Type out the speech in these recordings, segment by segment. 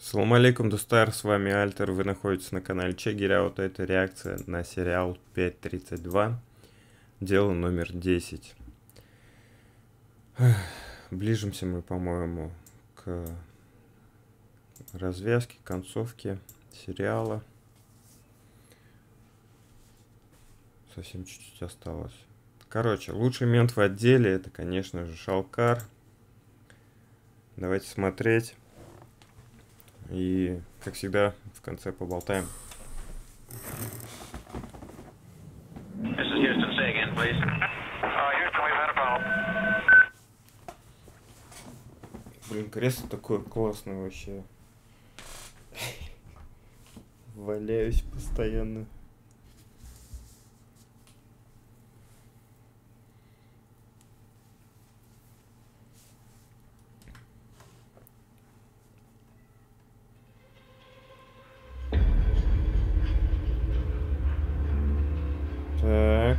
Салам алейкум, Дустар, с вами Альтер, вы находитесь на канале Чегиряут, это реакция на сериал 5.32, дело номер 10. Ближимся мы, по-моему, к развязке, концовке сериала. Совсем чуть-чуть осталось. Короче, лучший мент в отделе, это, конечно же, Шалкар. Давайте смотреть. И, как всегда, в конце поболтаем. Блин, кресло такое классное вообще. Валяюсь постоянно. Так.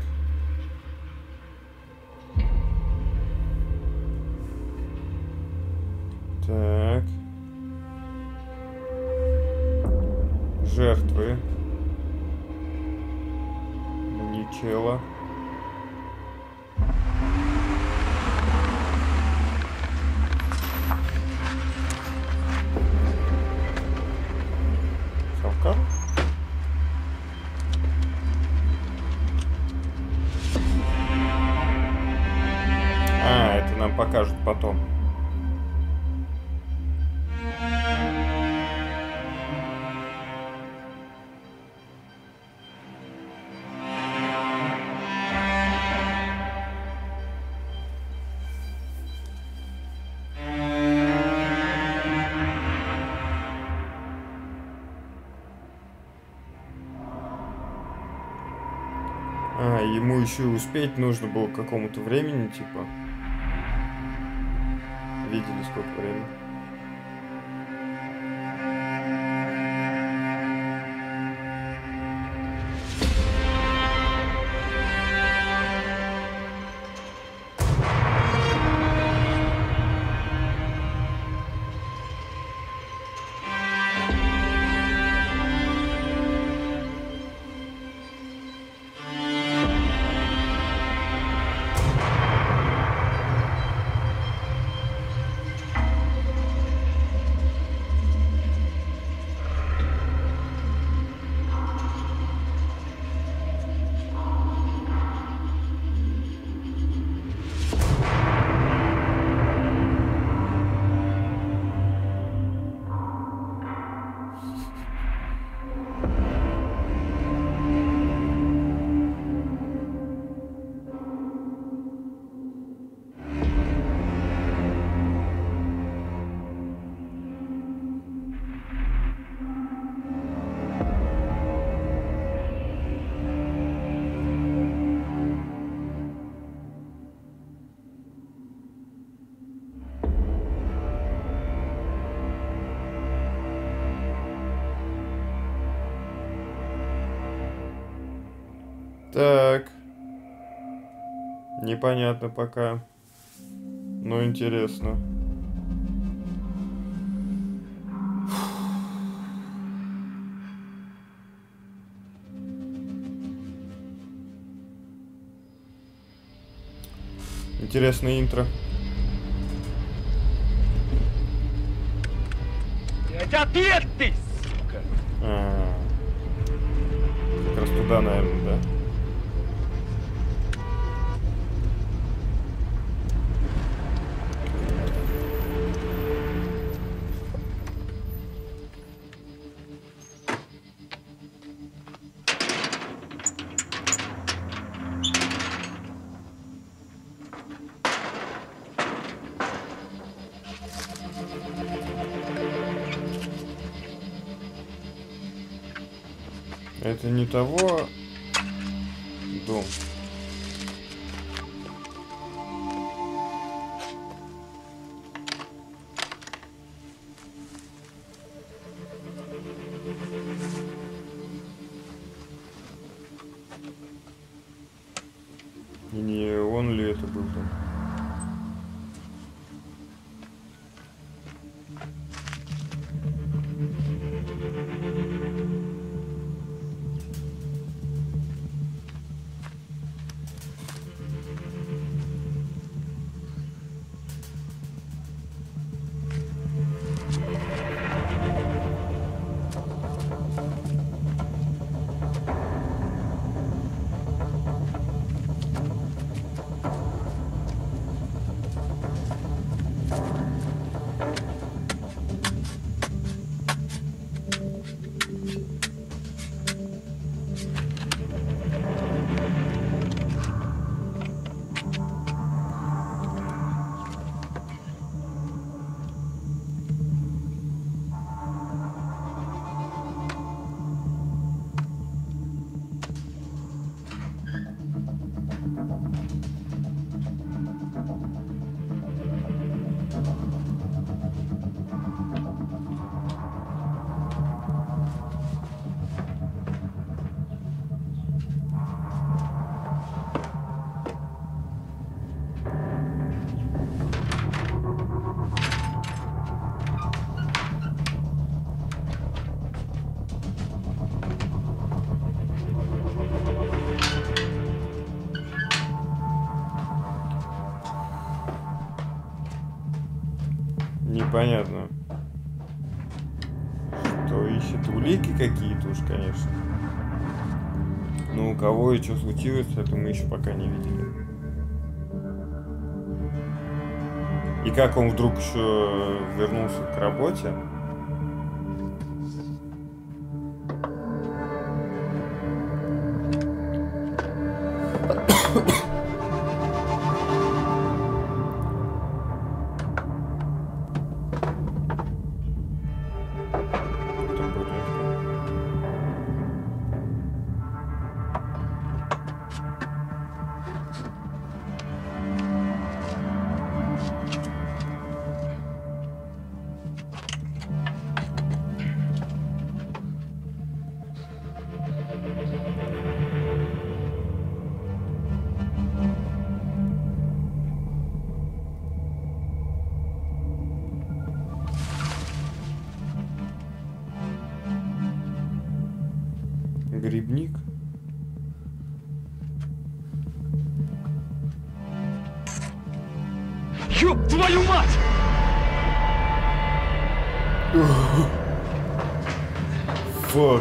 Так. Жертвы. Маничела. Шалкар? А, это нам покажут потом. А, ему еще успеть нужно было к какому-то времени, типа. Видели, сколько времени? Так. Непонятно пока. Но интересно. Интересное интро. Ответь ты, сука! Как раз туда, наверное, да. Это не того дом. Не он ли это был там? непонятно. Что ищет? Улики какие-то уж, конечно. Но у кого и что случилось, это мы еще пока не видели. И как он вдруг еще вернулся к работе? Грибник? Ёб твою мать! Фак.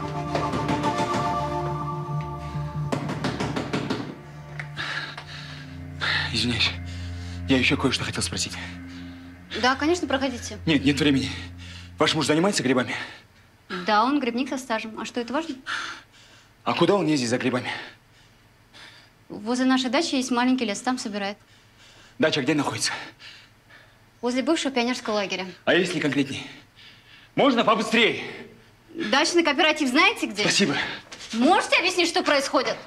Извиняюсь, я еще кое-что хотел спросить. Да, конечно, проходите. Нет времени. Ваш муж занимается грибами? Да, он грибник со стажем. А что, это важно? А куда он ездит за грибами? Возле нашей дачи есть маленький лес, там собирает. Дача где находится? Возле бывшего пионерского лагеря. А если конкретнее? Можно побыстрее? Дачный кооператив знаете где? Спасибо. Можете объяснить, что происходит?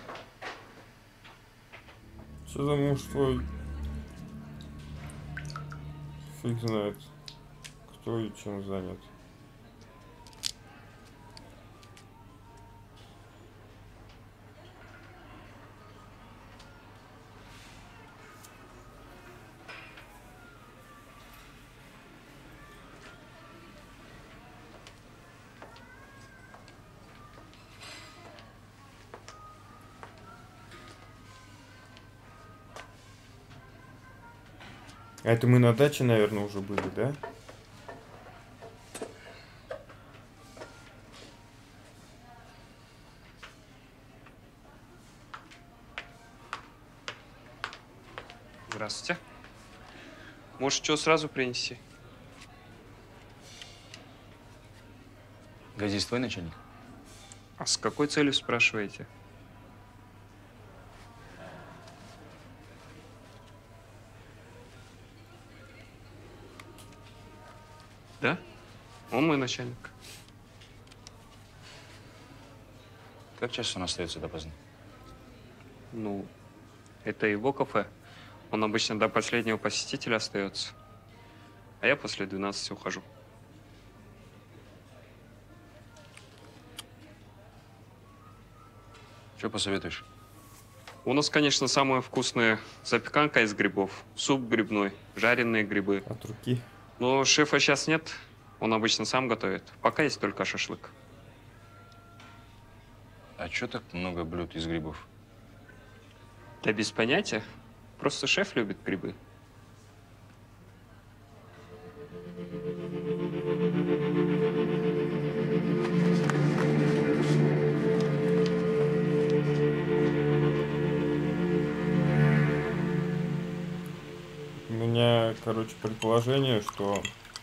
Что за муж твой? Фиг знает, кто и чем занят. А это мы на даче, наверное, уже были, да? Здравствуйте. Может, что сразу принести? Газист твой начальник? А с какой целью спрашиваете? Да? Он мой начальник. Как часто он остается допоздна? Ну, это его кафе. Он обычно до последнего посетителя остается. А я после 12 ухожу. Что посоветуешь? У нас, конечно, самая вкусная запеканка из грибов. Суп грибной, жареные грибы. От руки. Но шефа сейчас нет. Он обычно сам готовит. Пока есть только шашлык. А что так много блюд из грибов? Да без понятия. Просто шеф любит грибы. У меня, короче, предположение, что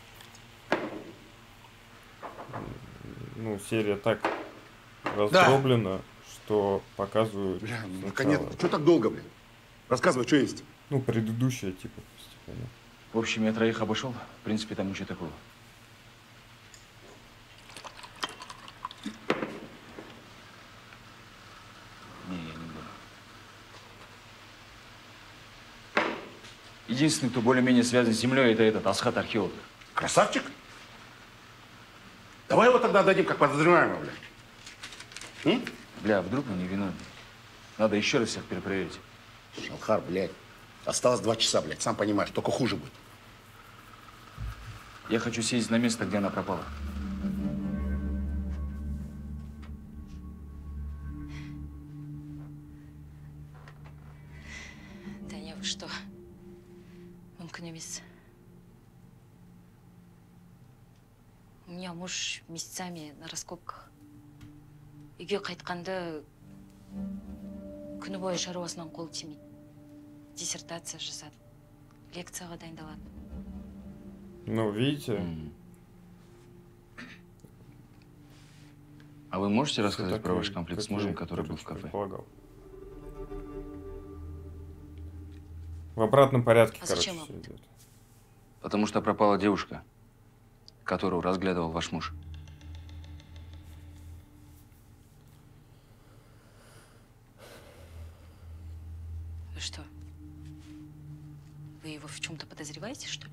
серия так раздроблена, что показывают Бля, сначала. наконец, что так долго, блин? Рассказывай, что есть. Ну, предыдущая, типа, постепенно. В общем, я троих обошел. В принципе, там ничего такого. Не, я не буду. Единственный, кто более-менее связан с землей, это этот Асхат археолог. Красавчик? Давай его тогда дадим как подозреваемого, бля. Бля, вдруг он не виновен. Надо еще раз всех перепроверить. Шалхар, блядь. Осталось 2 часа, блядь. Сам понимаешь, только хуже будет. Я хочу съездить на место, где она пропала. Таня, вы что? Мүмкін емес. меня муж месяцами на раскопках. Үйге қайтқанда күні бойы шаруасынан қол тимейді. Диссертация жасады. Лекцияға дайындалады. Ну, видите? А вы можете Всё рассказать про такое, ваш конфликт с как мужем, я, который был в короче, кафе? предполагал. В обратном порядке, А короче, зачем все вам? идет. Потому что пропала девушка, которую разглядывал ваш муж. Вы что? Вы его в чем-то подозреваете, что ли?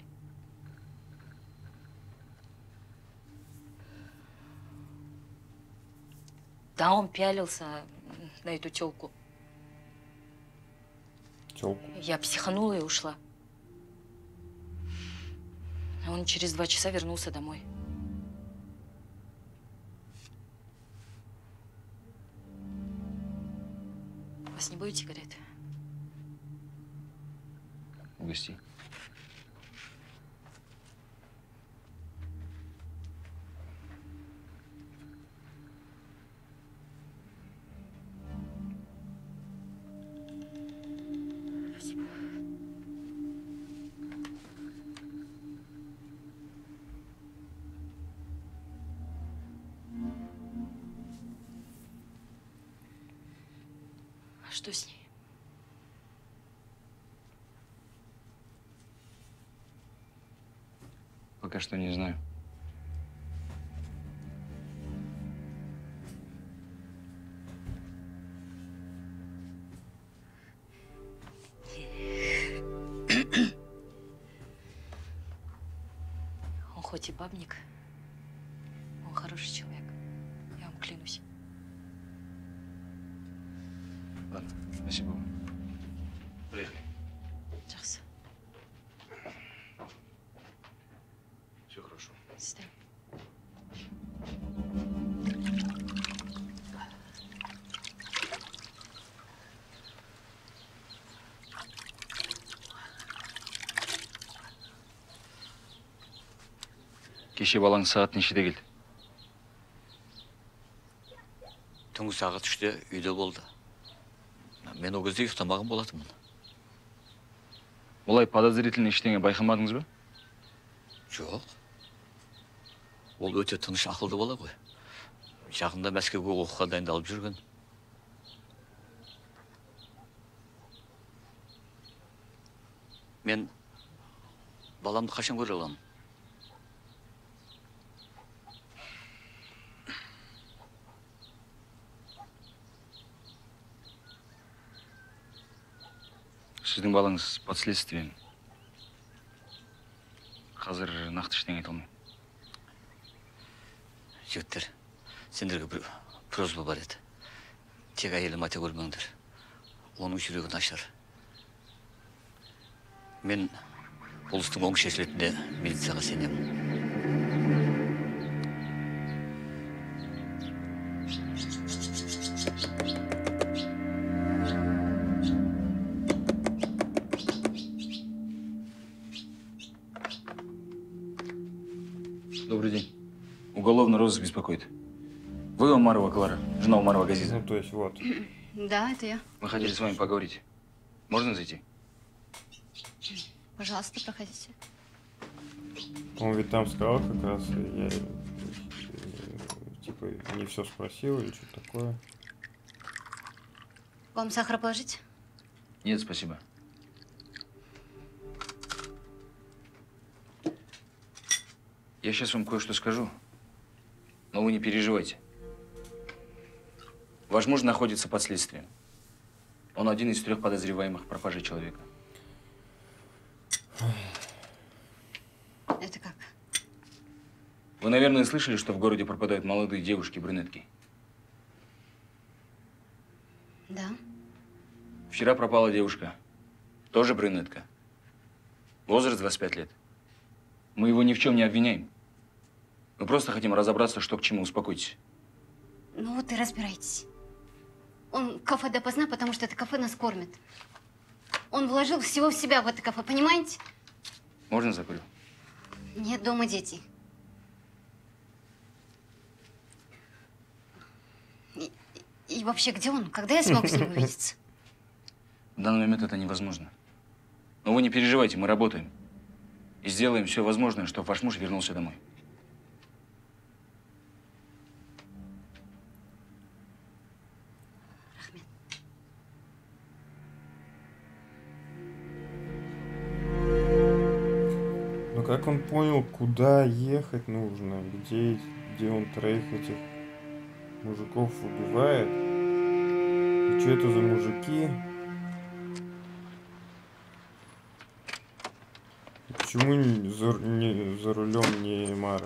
Да, он пялился на эту тёлку. Тёлку. Я психанула и ушла. А он через 2 часа вернулся домой. Вас не будет сигарет? Угости. Спасибо. А что с ней? Пока что не знаю. Он хоть и бабник, он хороший человек. Я вам клянусь. Ладно, спасибо вам. Приехали. Жақсы. Все хорошо. Сізді. Кеше балаң сағат нешеде келді? Түнгі сағат 3-те үйде болды. Мен ол кезде ұйықтамаған болатынмын. Олай подозрительный ештеңе байқамадыңыз ба? Жоқ. Ол өте тыныш ақылды бала ғой. Жақында Мәскеуге оқуға дайындалып жүрген. Мен баламды қашан көре аламын? Сіздің балаңыз под следствием. Қазір нақты ештеңе айта алмаймын. Жігіттер, сендерге бір просьба бар еді. Тек әйелім ате көрмеңдер. Оның жүрегі нашар. Мен бұл істің оң шешілетініне милицияға сенемін. Добрый день. Уголовный розыск беспокоит. Вы Умарова Клара, жена Умарова Газиза. Ну, то есть вот. Да, это я. Мы хотели с вами поговорить. Можно зайти? Пожалуйста, проходите. Он ведь там сказал как раз, и я типа не все спросил или что-то такое. Вам сахар положить? Нет, спасибо. Я сейчас вам кое-что скажу, но вы не переживайте. Ваш муж находится под следствием. Он один из 3 подозреваемых в пропаже человека. Это как? Вы, наверное, слышали, что в городе пропадают молодые девушки-брюнетки. Да. Вчера пропала девушка, тоже брюнетка. Возраст 25 лет. Мы его ни в чем не обвиняем. Мы просто хотим разобраться, что к чему. Успокойтесь. Ну вот и разбирайтесь. Он в кафе допоздна, потому что это кафе нас кормит. Он вложил всего в себя в это кафе, понимаете? Можно закурю? Нет дома дети. И вообще, где он? Когда я смогу с ним увидеться? В данный момент это невозможно. Но вы не переживайте, мы работаем. И сделаем все возможное, чтобы ваш муж вернулся домой. Рахмет. Ну как он понял, куда ехать нужно, где он троих этих мужиков убивает? И что это за мужики? И почему не за рулем не Мара?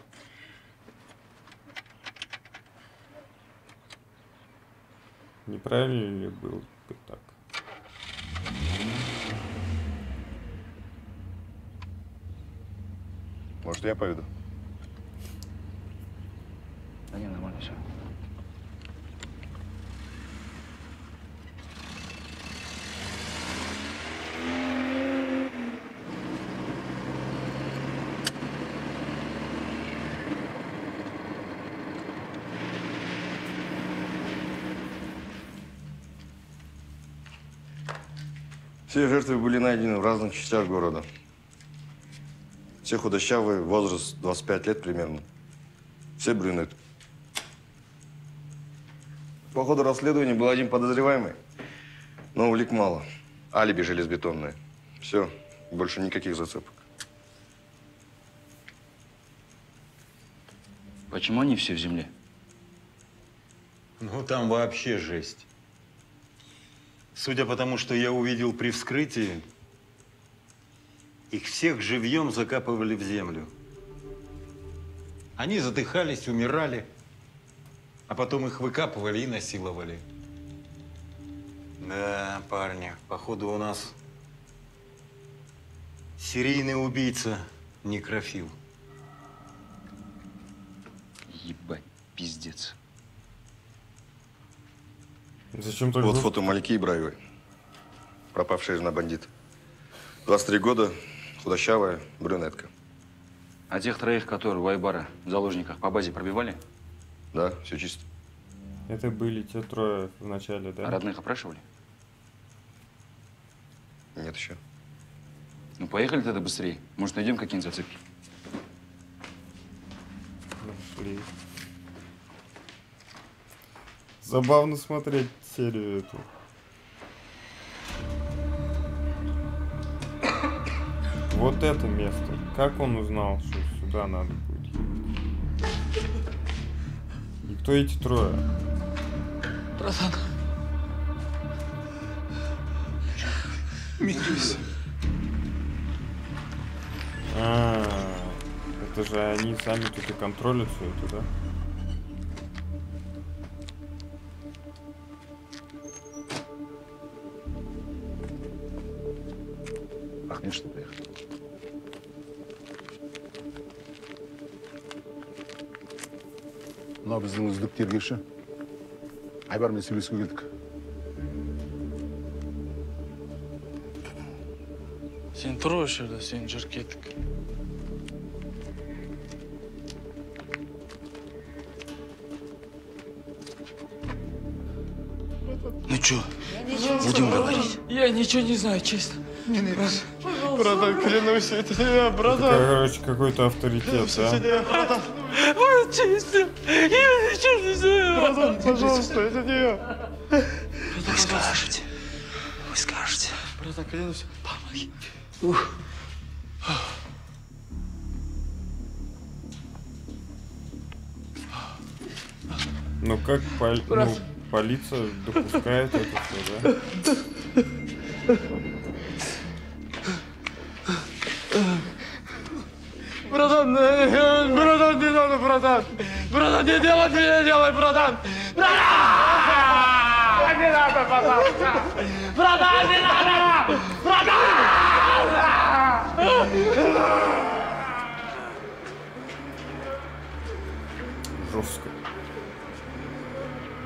Неправильно ли было бы так? Может, я поведу? Да не, нормально все. Все жертвы были найдены в разных частях города. Все худощавые, возраст 25 лет примерно. Все брюнеты. По ходу расследования был один подозреваемый, но улик мало. Алиби железобетонное. Все, больше никаких зацепок. Почему они все в земле? Ну, там вообще жесть. Судя по тому, что я увидел при вскрытии, их всех живьем закапывали в землю. Они задыхались, умирали, а потом их выкапывали и насиловали. Да, парни, походу у нас серийный убийца, некрофил. Ебать, пиздец. Зачем так? Вот фото Мальки Ибраевой, пропавшая жена бандита. 23 года, худощавая, брюнетка. А тех троих, которые в Айбара в заложниках по базе пробивали? Да, все чисто. Это были те трое в начале, да? А родных опрашивали? Нет еще. Ну, поехали тогда быстрее. Может, найдем какие-нибудь зацепки? Нашли. Забавно смотреть серию эту. Вот это место. Как он узнал, что сюда надо будет ехать? И кто эти трое? Братан. Мирюсь. Это же они сами тут и контролят все это, да? Ахмед, что приехал? Мына біздің үздік тергеуші. Айбармен сөйлесуге келдік. Сен тұр осы жерде, сен жүріп кеттік. Ну чё, будем говорить? Я ничего не знаю, честно. Братан, клянусь, это не я, братан. Это, короче, какой-то авторитет, да? Братан, Честно, я ничего не знаю. братан, пожалуйста, это не я. Вы скажете. Вы скажете. Братан, клянусь. Помоги. Ну как полиция допускает это все, да? Братан, братан, не надо, братан. Братан, не делай, не делай, братан. Братан! Не надо, пожалуйста. Братан, не надо! Братан! Жестко.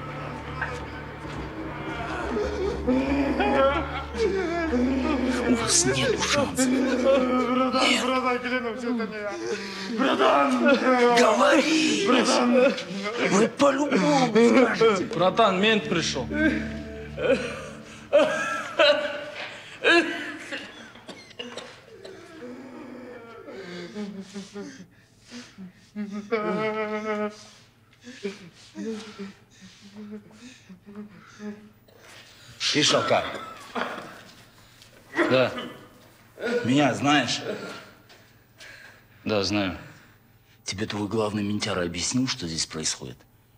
У вас нас нету шансов. Нет. Братан, клянусь, это не я. Братан! Говори! Братан! Вы по-любому скажете. Братан, мент пришел. Ты что, как? Да, Меня знаешь? да, знаю. Тебе твой главный ментяра объяснил, что здесь происходит?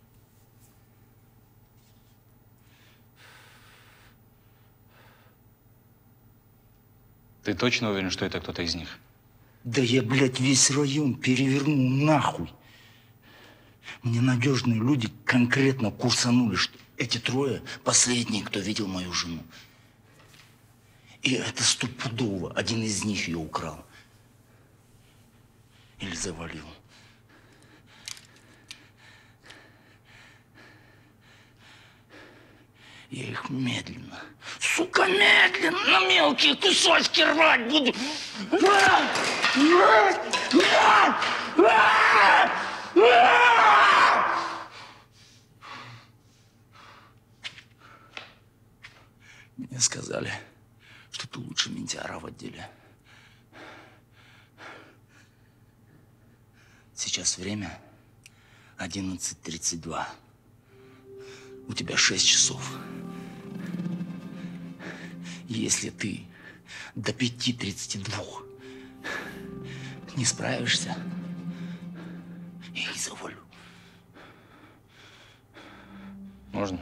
Ты точно уверен, что это кто-то из них? Да я, блядь, весь район перевернул нахуй. Мне надежные люди конкретно курсанули, что эти трое последние, кто видел мою жену. И это стопудово. Один из них ее украл. Или завалил. Я их медленно, сука, медленно на мелкие кусочки рвать буду. Мне сказали, что ты лучший ментяра в отделе. Сейчас время 11:32. У тебя 6 часов. Если ты до 5:32 не справишься, я их завалю. Можно?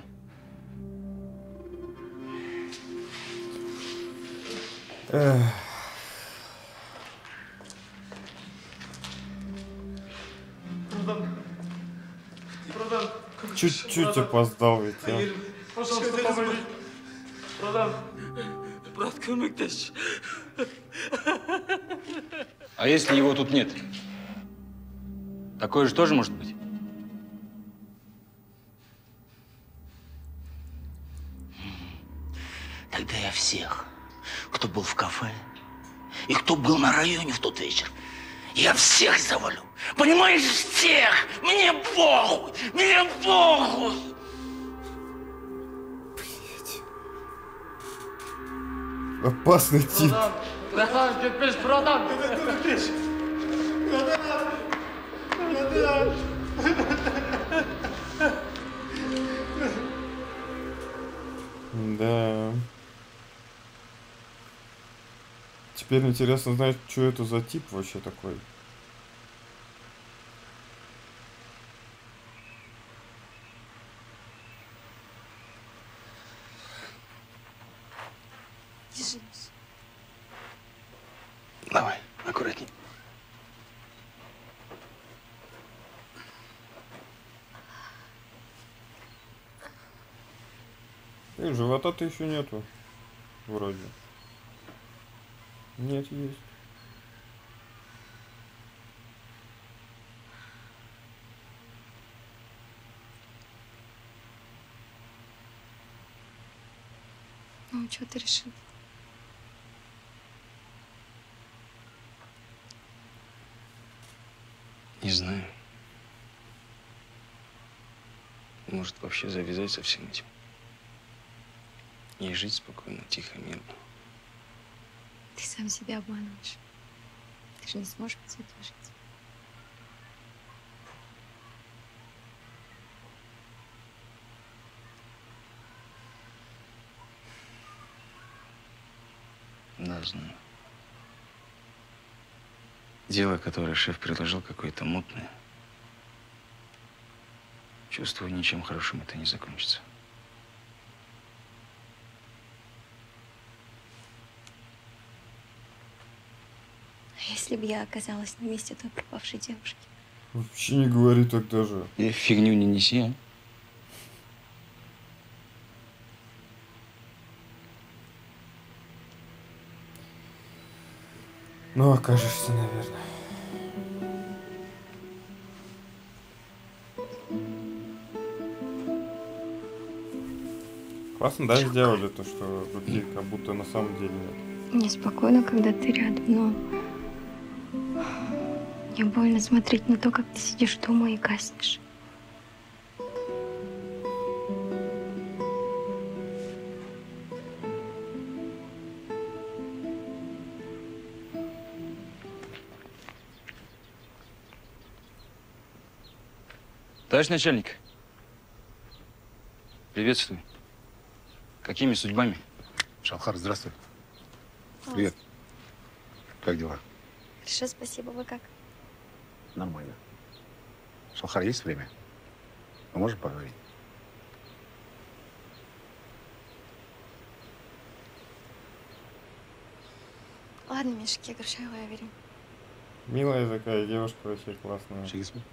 Чуть-чуть опоздал ведь, а. Пожалуйста, помоги. Братан. Брат, көмектес. А если его тут нет? Такое же тоже может быть? Тогда я всех, кто был в кафе и кто был на районе в тот вечер, я всех завалю. Понимаешь, всех! Мне похуй! Мне похуй! Опасный тип. Братан, терпишь, братан! Терпишь! Братан! Братан! Да. Теперь интересно знать, что это за тип вообще такой. Держись. Давай, аккуратней. Живота-то еще нету. Вроде. Нет, есть. Ну, что ты решил? Не знаю. Может, вообще завязать со всем этим. И жить спокойно, тихо, мирно. Ты сам себя обманываешь. Ты же не сможешь без этого жить. Да, знаю. Дело, которое шеф предложил, какое-то мутное. Чувствую, ничем хорошим это не закончится. А если бы я оказалась на месте той пропавшей девушки? Вообще не говори так даже. И фигню не неси, а? Ну, окажешься, наверное. Классно, да, сделали то, что вроде как будто на самом деле нет. Мне спокойно, когда ты рядом, но мне больно смотреть на то, как ты сидишь дома и гаснешь. Товарищ начальник, приветствую. Какими судьбами? Шалхар, здравствуй. Привет. Как дела? Хорошо, спасибо. Вы как? Нормально. Шалхар, есть время? Мы можем поговорить? Ладно, Мишек, я горшаю, я верю. Милая такая девушка, вообще классная.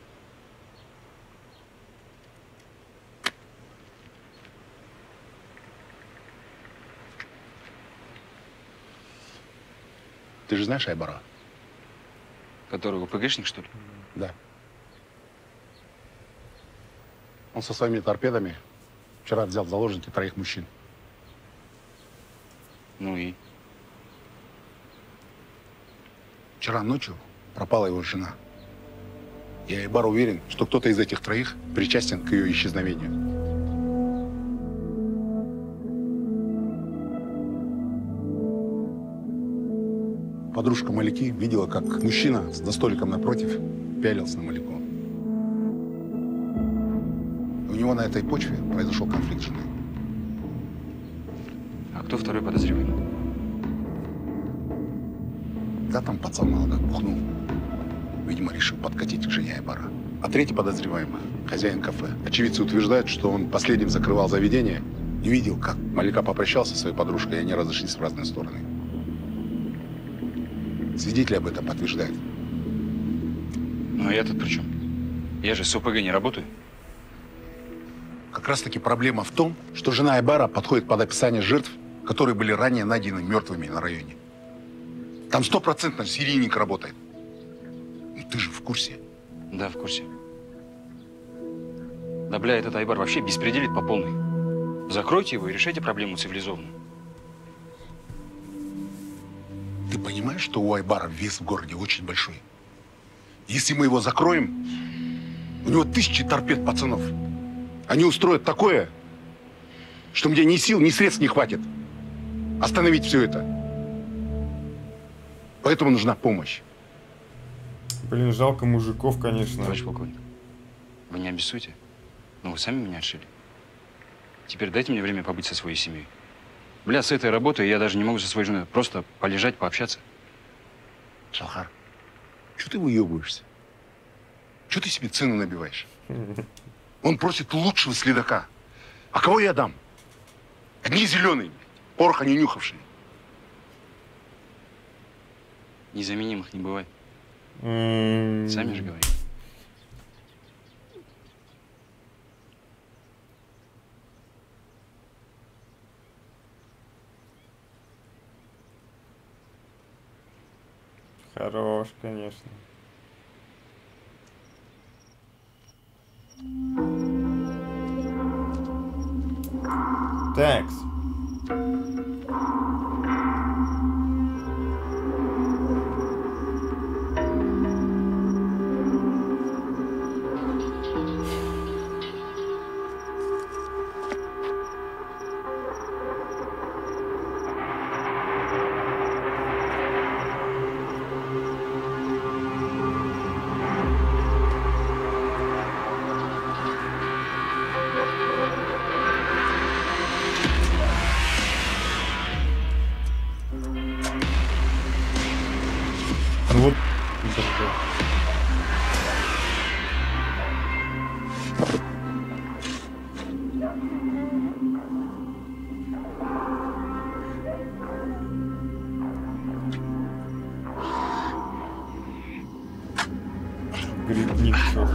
Ты же знаешь Айбара? Который ОПГшник, что ли? Да. Он со своими торпедами вчера взял в заложники 3 мужчин. Ну и? Вчера ночью пропала его жена. И Айбар уверен, что кто-то из этих 3 причастен к ее исчезновению. Подружка Малики видела, как мужчина за столиком напротив пялился на Малику. У него на этой почве произошел конфликт с женой. А кто второй подозреваемый? Да, там пацан молодой бухнул. Видимо, решил подкатить к жене Айбара. А 3-й подозреваемый – хозяин кафе. Очевидцы утверждают, что он последним закрывал заведение и видел, как Малика попрощался со своей подружкой, и они разошлись в разные стороны. Свидетели об этом подтверждают. Ну а я-то при чем? Я же с ОПГ не работаю. Как раз таки проблема в том, что жена Айбара подходит под описание жертв, которые были ранее найдены мертвыми на районе. Там 100% серийник работает. Ну, ты же в курсе. Да, в курсе. Да, бля, этот Айбар вообще беспределит по полной. Закройте его и решайте проблему цивилизованно. Ты понимаешь, что у Айбара вес в городе очень большой? Если мы его закроем, у него 1000 торпед пацанов. Они устроят такое, что мне ни сил, ни средств не хватит остановить все это. Поэтому нужна помощь. Блин, жалко мужиков, конечно. Товарищ полковник, вы не обессудьте. Но вы сами меня отшили. Теперь дайте мне время побыть со своей семьей. Бля, с этой работой я даже не могу со своей женой просто полежать, пообщаться. Шалхар, что ты выебываешься? Что ты себе цену набиваешь? Он просит лучшего следака. А кого я дам? Одни зеленые, пороха не нюхавшие. Незаменимых не бывает. Сами же говорите. Хорош, конечно. Такс. Вот. Грибник, черт.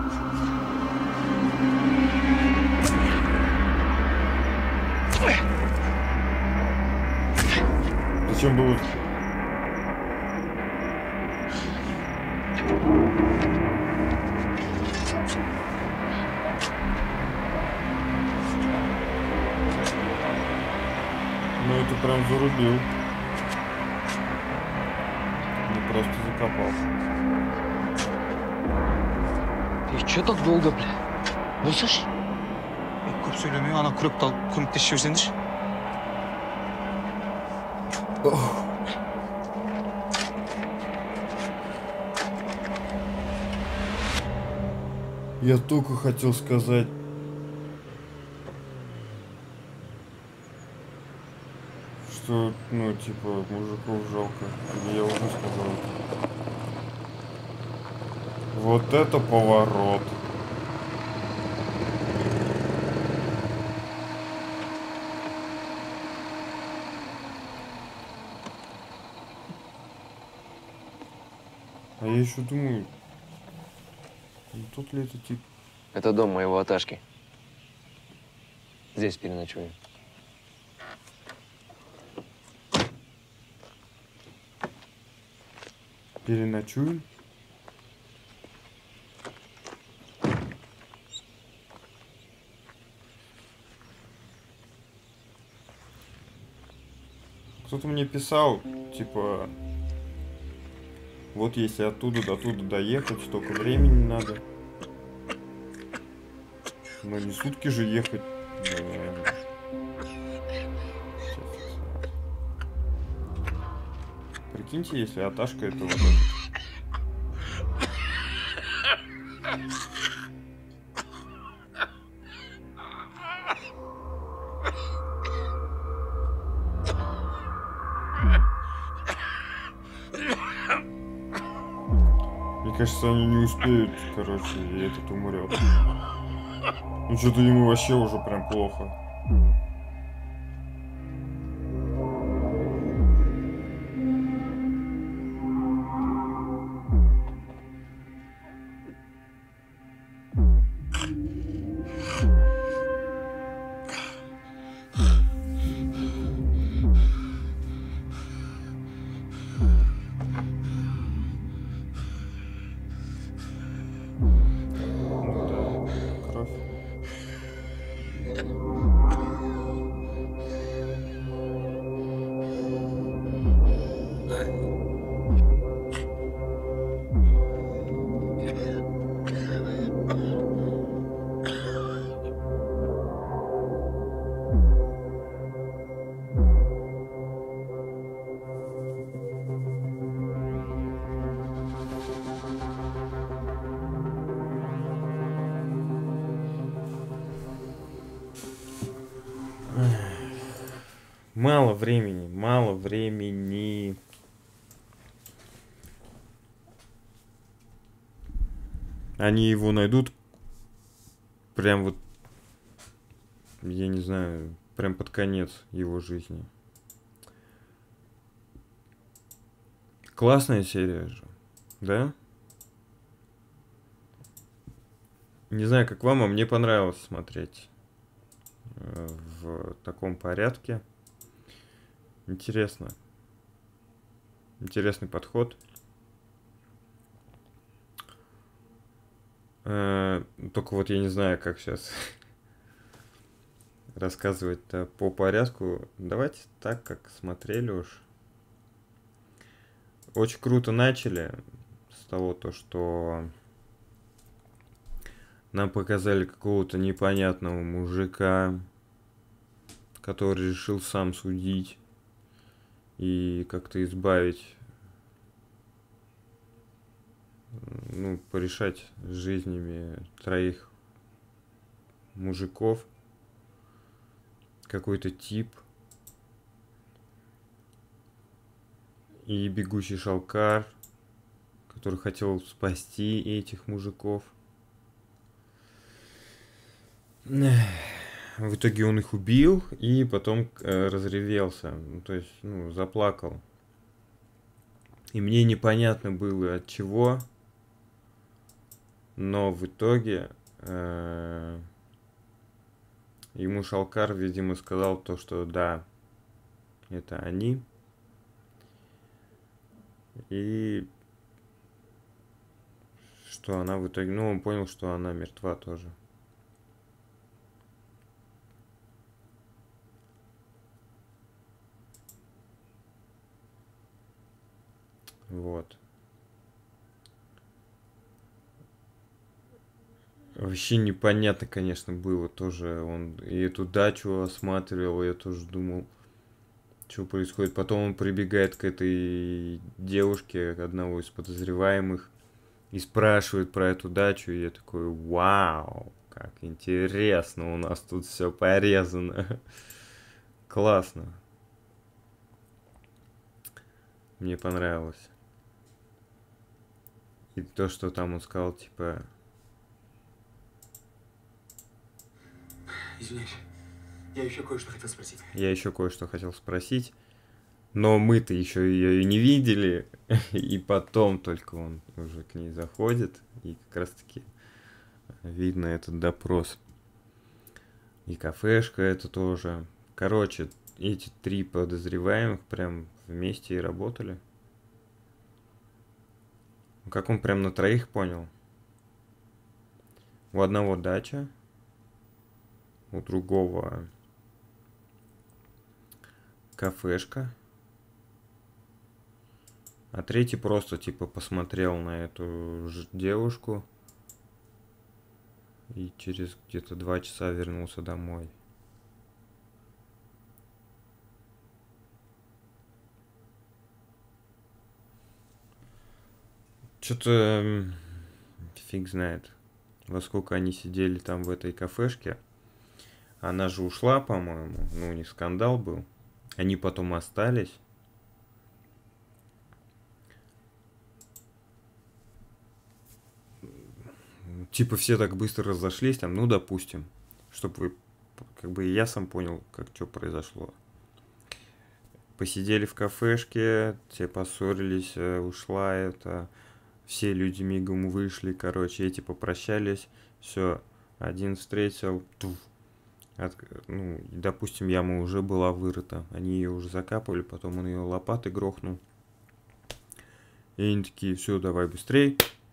Зачем было? Ну это прям зарубил. откопал. Ты чё так долго, бля? Болсашы? Көп сөйлемей, ана күректі алып көмектесіп жіберсеңдерші. Я только хотел сказать. Что, ну, типа, мужиков жалко. Или я уже сказал. Вот это поворот. А я еще думаю, тут ли это тип? Это дом моего Аташки. Здесь переночую. Переночуем? Кто-то мне писал, типа, вот если оттуда до туда доехать, столько времени надо. Но не сутки же ехать. Прикиньте, если Аташка это вот этот. Мне кажется, они не успеют, короче, и этот умрет. Ну что-то ему вообще уже прям плохо. Мало времени, мало времени. Они его найдут прям вот, я не знаю, прям под конец его жизни. Классная серия же, да? Не знаю, как вам, а мне понравилось смотреть в таком порядке. Интересно. Интересный подход. Только вот я не знаю, как сейчас рассказывать-то по порядку. Давайте так, как смотрели уж. Очень круто начали с того, то, что нам показали какого-то непонятного мужика, который решил сам судить и как-то избавить, ну, порешать с жизнями 3 мужиков. Какой-то тип. И бегущий шалкар, который хотел спасти этих мужиков. В итоге он их убил и потом разревелся, ну, то есть, ну, заплакал. И мне непонятно было от чего, но в итоге ему шалкар, видимо, сказал то, что да, это они. И что она в итоге, ну, он понял, что она мертва тоже. Вот. Вообще непонятно, конечно, было тоже. Он и эту дачу осматривал, я тоже думал, что происходит. Потом он прибегает к этой девушке, одного из подозреваемых, и спрашивает про эту дачу. И я такой, вау, как интересно, у нас тут все порезано. Классно. Мне понравилось. И то, что там он сказал, типа... Извиняюсь, я еще кое-что хотел спросить. Я еще кое-что хотел спросить, но мы-то еще ее и не видели, и потом только он уже к ней заходит, и как раз-таки видно этот допрос. И кафешка это тоже. Короче, эти 3 подозреваемых прям вместе и работали. Как он прям на 3 понял. У одного дача, у другого кафешка, а 3 просто типа посмотрел на эту девушку и через где-то 2 часа вернулся домой. Что-то фиг знает, во сколько они сидели там в этой кафешке. Она же ушла, по-моему. Ну, у них скандал был. Они потом остались. Типа все так быстро разошлись, там, ну, допустим. Чтобы вы, как бы, я сам понял, как что произошло. Посидели в кафешке, все поссорились, ушла это. Все люди мигом вышли, короче, эти попрощались. Все, один встретил, ну, допустим, яма уже была вырыта. Они ее уже закапывали, потом он ее лопатой грохнул. И они такие, все, давай быстрей.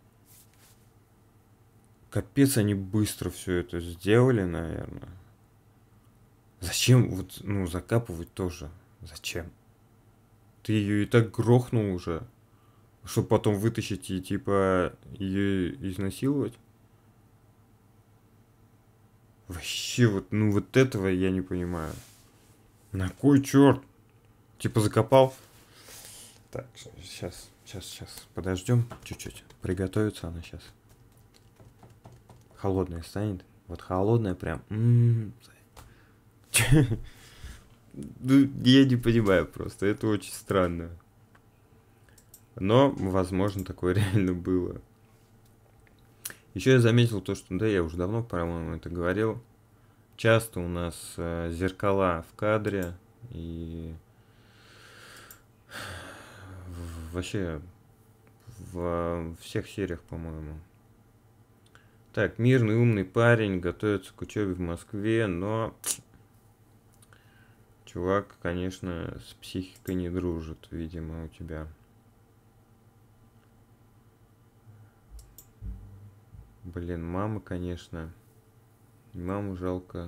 Капец, они быстро все это сделали, наверное. Зачем вот, ну, закапывать тоже? Зачем? Ты ее и так грохнул уже, чтобы потом вытащить и типа ее изнасиловать? Вообще, вот, ну вот этого я не понимаю. На кой черт? Типа закопал? Так, сейчас, подождем чуть-чуть. Приготовится она сейчас. Холодная станет. Вот холодная прям. Я не понимаю просто. Это очень странно. Но, возможно, такое реально было. Еще я заметил то, что, да, я уже давно, по-моему, это говорил. Часто у нас зеркала в кадре. И вообще в всех сериях, по-моему. Так, мирный, умный парень, готовится к учебе в Москве, но чувак, конечно, с психикой не дружит, видимо, у тебя. Блин, мама, конечно. Маму жалко.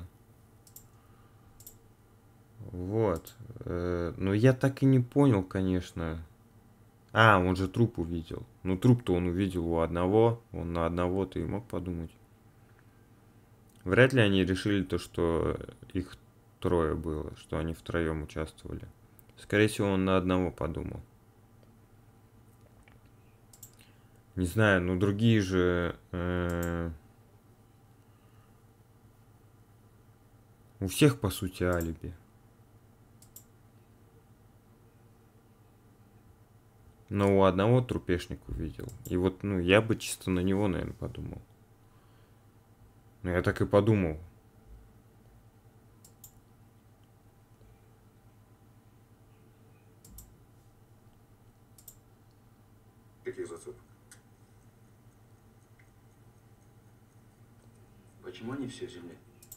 Вот. Но я так и не понял, конечно. А, он же труп увидел. Ну, труп-то он увидел у одного. Он на одного-то и мог подумать. Вряд ли они решили то, что их 3 было. Что они втроем участвовали. Скорее всего, он на одного подумал. Не знаю, но другие же... У всех, по сути, алиби. Но у одного трупешник увидел. И вот, ну, я бы чисто на него, наверное, подумал. Ну, я так и подумал. Каких зацепок? Почему они все в земле?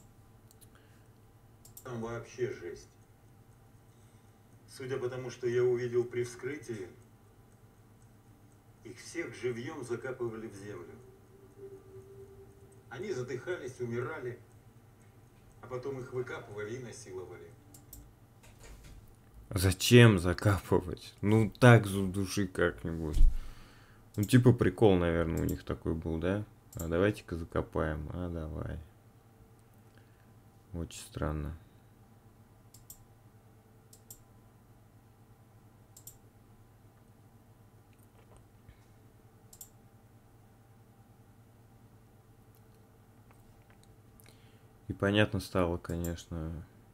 Там вообще жесть. Судя по тому, что я увидел при вскрытии, их всех живьем закапывали в землю. Они задыхались, умирали, а потом их выкапывали и насиловали. Зачем закапывать? Ну, так задуши как-нибудь. Ну, типа прикол, наверное, у них такой был, да? А давайте-ка закопаем. А давай. Очень странно. И понятно стало, конечно,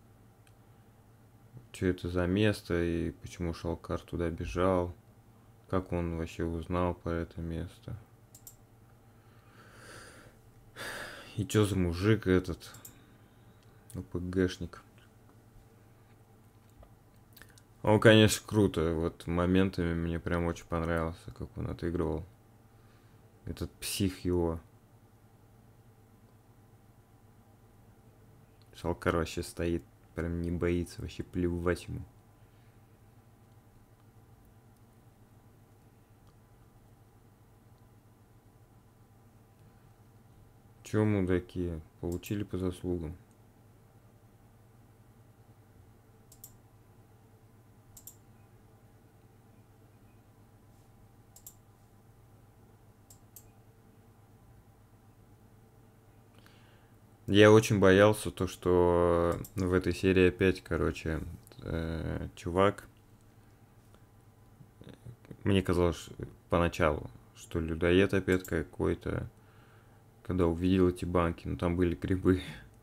что это за место и почему Шалкар туда бежал, как он вообще узнал про это место. И что за мужик этот, ОПГшник. Он, конечно, круто, вот моментами мне прям очень понравился, как он отыгрывал. Этот псих его. Шалкар вообще стоит, прям не боится, вообще плевать ему. Чё, мудаки, получили по заслугам. Я очень боялся то, что в этой серии опять, короче, чувак, мне казалось поначалу, что людоед опять какой-то, когда увидел эти банки, но там были грибы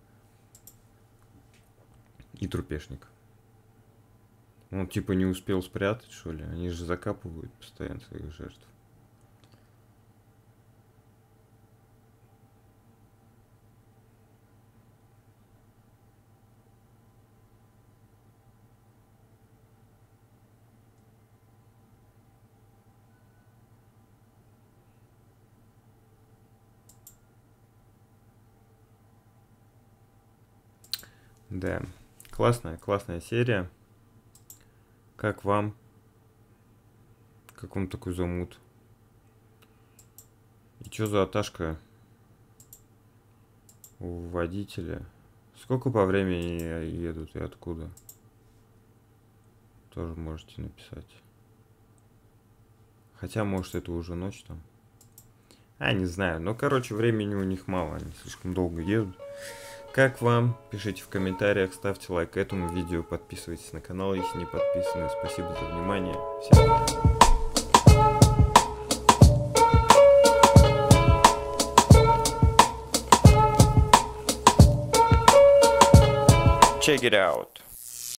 и трупешник. Он типа не успел спрятать, что ли? Они же закапывают постоянно своих жертв. Да, классная серия. Как вам? Как вам такой замут? И что за аташка у водителя? Сколько по времени едут и откуда? Тоже можете написать. Хотя, может, это уже ночь там. Не знаю. Но, короче, времени у них мало. Они слишком долго едут. Как вам? Пишите в комментариях, ставьте лайк этому видео, подписывайтесь на канал, если не подписаны. Спасибо за внимание. Всем пока. Check it out.